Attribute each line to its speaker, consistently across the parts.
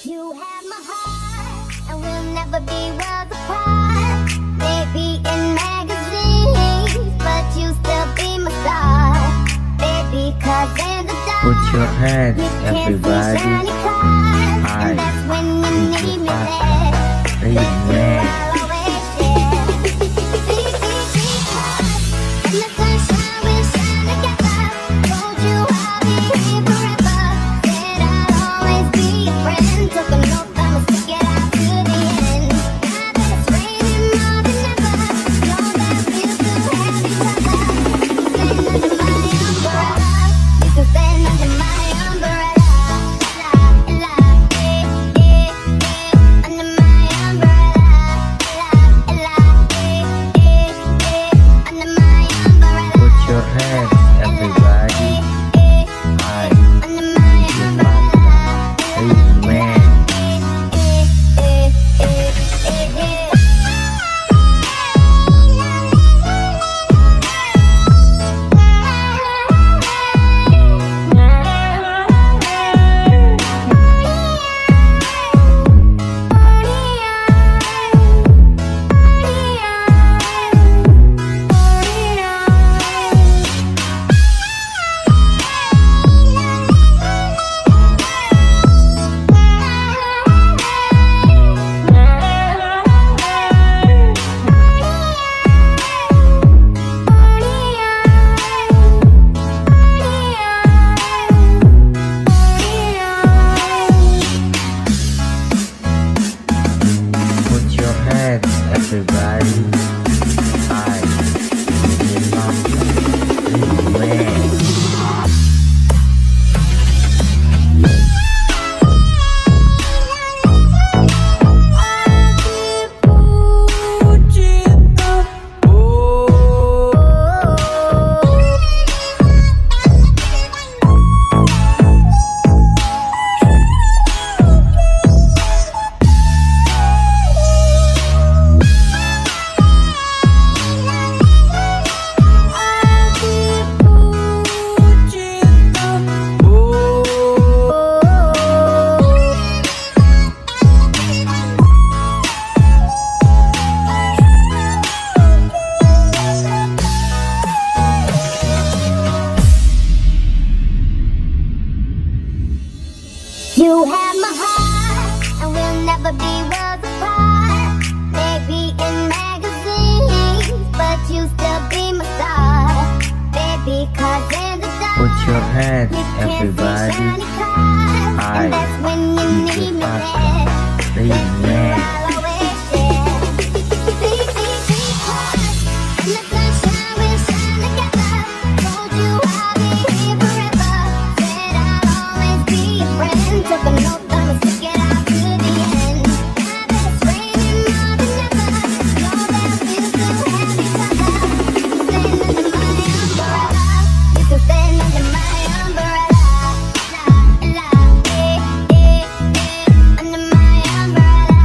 Speaker 1: You have my heart, and we'll never be worlds apart. Maybe in magazines, but you still be my star. Baby, 'cause in the dark,
Speaker 2: put your hands,
Speaker 1: you can't see
Speaker 2: everybody.
Speaker 1: shiny cars,
Speaker 2: I
Speaker 1: and that's when you
Speaker 2: DJ
Speaker 1: need me
Speaker 2: Papa.
Speaker 1: there. With you,
Speaker 2: Amen.
Speaker 1: I'll always share. And the sunshine will shine together. Told you I'll be here forever. Said I'll always be your friend. Took an oath, I'ma stick it out to the end. Now that it's raining more than ever, know that we'll still have each other. You can stand under my umbrella. You can stand under my umbrella. La, under my umbrella. La, under my umbrella.
Speaker 2: Put your hands, everybody. I
Speaker 1: Under my umbrella.
Speaker 2: Amen. Put your hands, everybody. I DJ Papa. Amen.
Speaker 1: You have my heart, and we'll never be worlds apart. Maybe in magazines, but you still be my star. Baby, 'cause in the dark,
Speaker 2: Put your hands,
Speaker 1: you can't see
Speaker 2: everybody.
Speaker 1: shiny cars,
Speaker 2: I
Speaker 1: and that's when you
Speaker 2: DJ
Speaker 1: need me
Speaker 2: Papa.
Speaker 1: there.
Speaker 2: Amen.
Speaker 1: I'll always share. And the sunshine will shine together. Told you I'll be here forever. Said I'll always be your friend. Took an oath, I'ma stick it out to the end. Now that it's raining more than ever, know that we'll still have each other. You can stand under my umbrella. You can stand under my umbrella. Under my umbrella.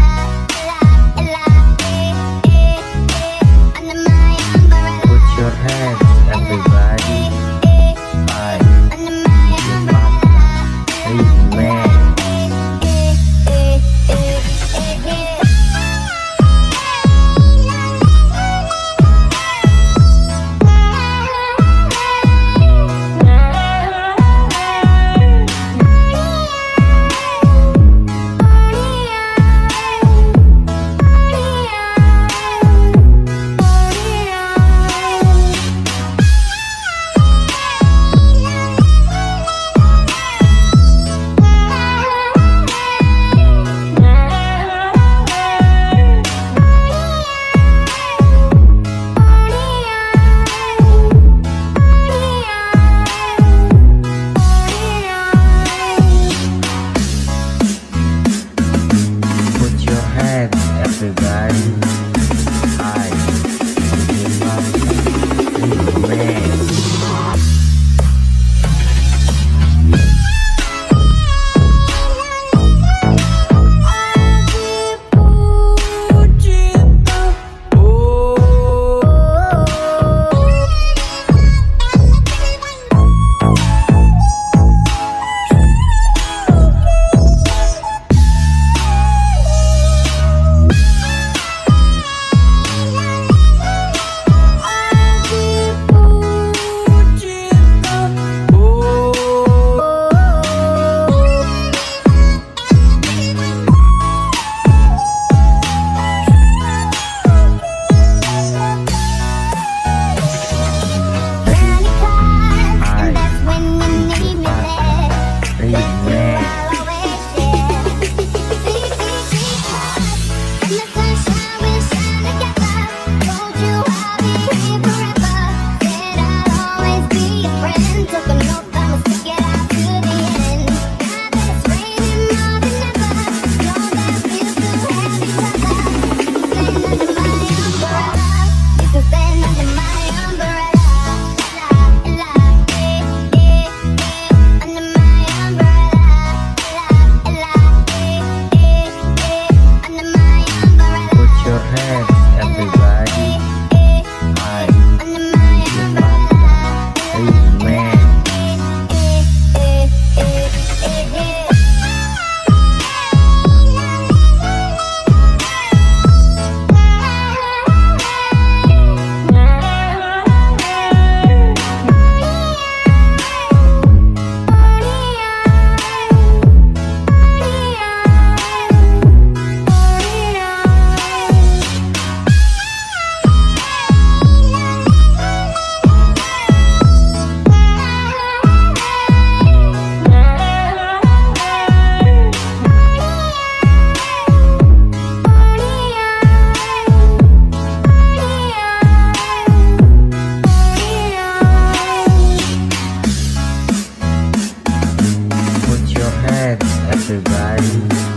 Speaker 2: everybody.